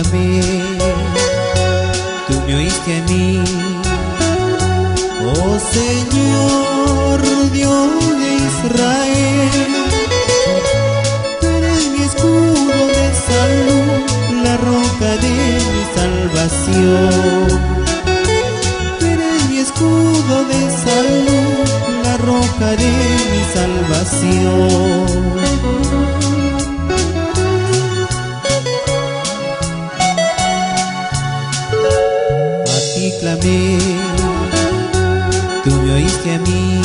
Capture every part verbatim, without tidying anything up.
clamé, tú me oíste a mí. Oh Señor, Dios de Israel, tú eres mi escudo de salud, la roca de mi salvación. Tú eres mi escudo de salud, la roca de mi salvación. Clamé, tú me oíste a mí.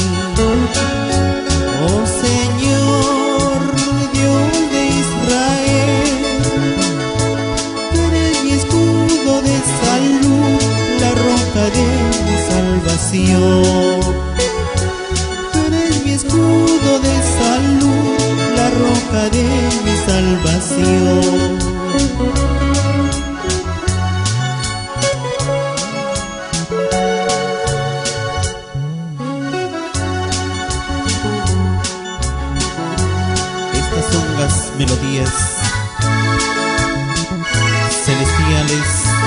Oh Señor, Dios de Israel, tú eres mi escudo de salud, la roca de mi salvación. Tú eres mi escudo de salud, la roca de mi salvación. Son las melodías celestiales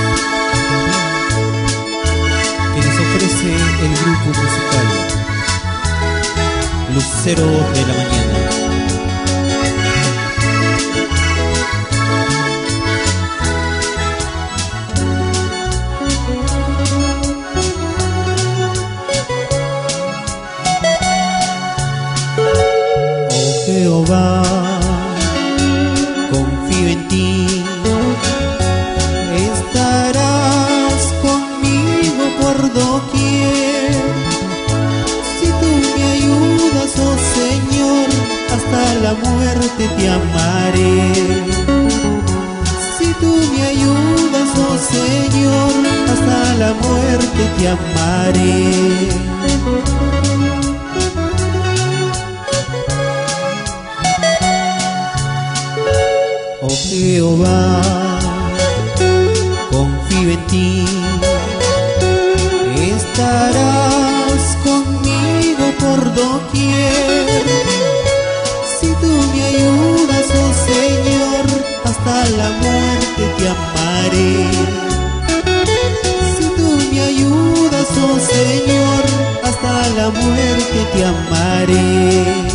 que nos ofrece el grupo musical Lucero de la Mañana. Oh Jehová, confío en ti, estarás conmigo por doquier. Si tú me ayudas, oh Señor, hasta la muerte te amaré. Si tú me ayudas, oh Señor, hasta la muerte te amaré. Oh Jehová, confío en ti, estarás conmigo por doquier. Si tú me ayudas, oh Señor, hasta la muerte te amaré. Si tú me ayudas, oh Señor, hasta la muerte te amaré.